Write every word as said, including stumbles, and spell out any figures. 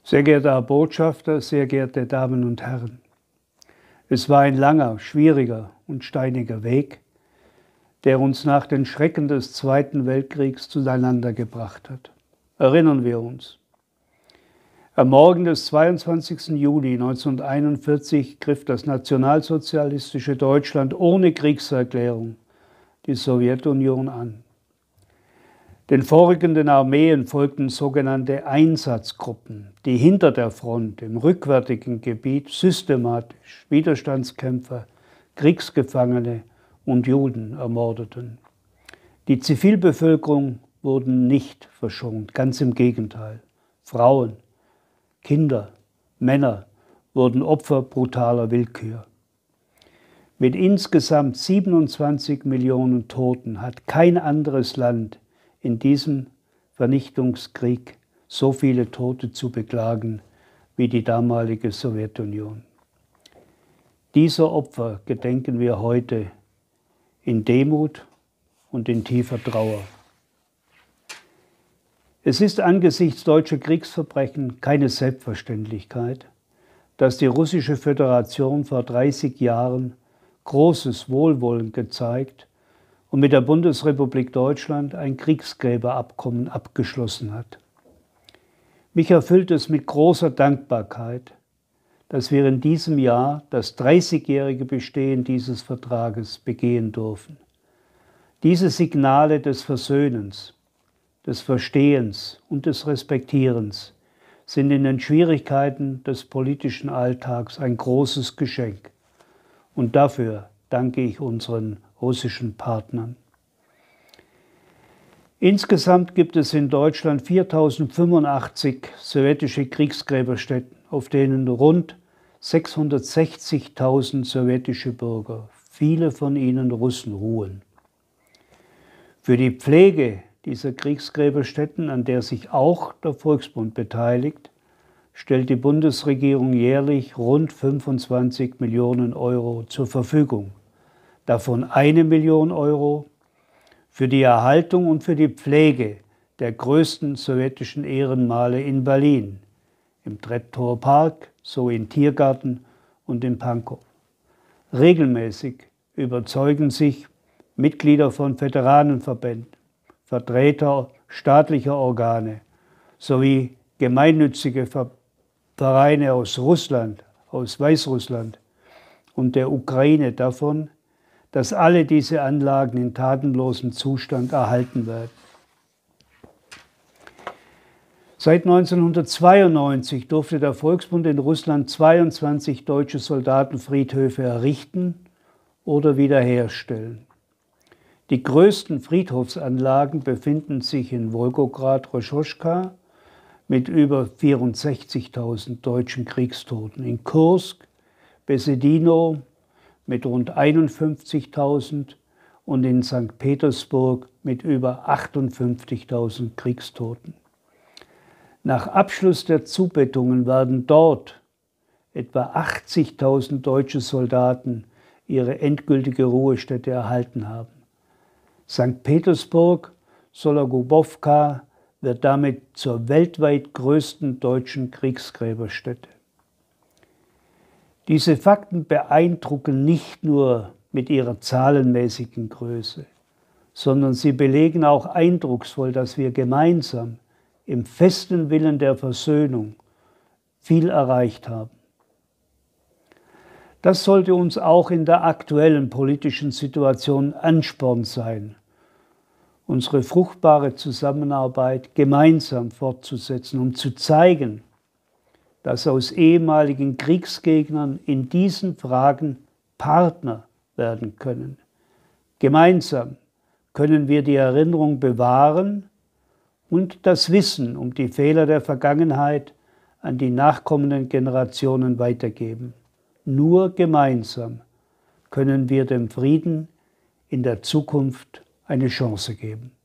Sehr geehrter Herr Botschafter, sehr geehrte Damen und Herren, es war ein langer, schwieriger und steiniger Weg, der uns nach den Schrecken des Zweiten Weltkriegs zueinander gebracht hat. Erinnern wir uns. Am Morgen des zweiundzwanzigsten Juli neunzehnhunderteinundvierzig griff das nationalsozialistische Deutschland ohne Kriegserklärung die Sowjetunion an. Den vorrückenden Armeen folgten sogenannte Einsatzgruppen, die hinter der Front im rückwärtigen Gebiet systematisch Widerstandskämpfer, Kriegsgefangene und Juden ermordeten. Die Zivilbevölkerung wurde nicht verschont, ganz im Gegenteil. Frauen, Kinder, Männer wurden Opfer brutaler Willkür. Mit insgesamt siebenundzwanzig Millionen Toten hat kein anderes Land in diesem Vernichtungskrieg so viele Tote zu beklagen wie die damalige Sowjetunion. Dieser Opfer gedenken wir heute in Demut und in tiefer Trauer. Es ist angesichts deutscher Kriegsverbrechen keine Selbstverständlichkeit, dass die Russische Föderation vor dreißig Jahren großes Wohlwollen gezeigt und mit der Bundesrepublik Deutschland ein Kriegsgräberabkommen abgeschlossen hat. Mich erfüllt es mit großer Dankbarkeit, dass wir in diesem Jahr das dreißigjährige Bestehen dieses Vertrages begehen dürfen. Diese Signale des Versöhnens, des Verstehens und des Respektierens sind in den Schwierigkeiten des politischen Alltags ein großes Geschenk. Und dafür danke ich unseren russischen Partnern. Insgesamt gibt es in Deutschland viertausendfünfundachtzig sowjetische Kriegsgräberstätten, auf denen rund sechshundertsechzigtausend sowjetische Bürger, viele von ihnen Russen, ruhen. Für die Pflege dieser Kriegsgräberstätten, an der sich auch der Volksbund beteiligt, stellt die Bundesregierung jährlich rund fünfundzwanzig Millionen Euro zur Verfügung. Davon eine Million Euro für die Erhaltung und für die Pflege der größten sowjetischen Ehrenmale in Berlin, im Treptower Park sowie im Tiergarten und in Pankow. Regelmäßig überzeugen sich Mitglieder von Veteranenverbänden, Vertreter staatlicher Organe sowie gemeinnützige Vereine aus Russland, aus Weißrussland und der Ukraine davon, dass alle diese Anlagen in tatenlosem Zustand erhalten werden. Seit neunzehnhundertzweiundneunzig durfte der Volksbund in Russland zweiundzwanzig deutsche Soldatenfriedhöfe errichten oder wiederherstellen. Die größten Friedhofsanlagen befinden sich in Wolgograd-Roschoschka mit über vierundsechzigtausend deutschen Kriegstoten, in Kursk, Besedino mit rund einundfünfzigtausend und in Sankt Petersburg mit über achtundfünfzigtausend Kriegstoten. Nach Abschluss der Zubettungen werden dort etwa achtzigtausend deutsche Soldaten ihre endgültige Ruhestätte erhalten haben. Sankt Petersburg, Sologubowka, wird damit zur weltweit größten deutschen Kriegsgräberstätte. Diese Fakten beeindrucken nicht nur mit ihrer zahlenmäßigen Größe, sondern sie belegen auch eindrucksvoll, dass wir gemeinsam im festen Willen der Versöhnung viel erreicht haben. Das sollte uns auch in der aktuellen politischen Situation Ansporn sein, unsere fruchtbare Zusammenarbeit gemeinsam fortzusetzen, um zu zeigen, dass aus ehemaligen Kriegsgegnern in diesen Fragen Partner werden können. Gemeinsam können wir die Erinnerung bewahren und das Wissen um die Fehler der Vergangenheit an die nachkommenden Generationen weitergeben. Nur gemeinsam können wir dem Frieden in der Zukunft eine Chance geben.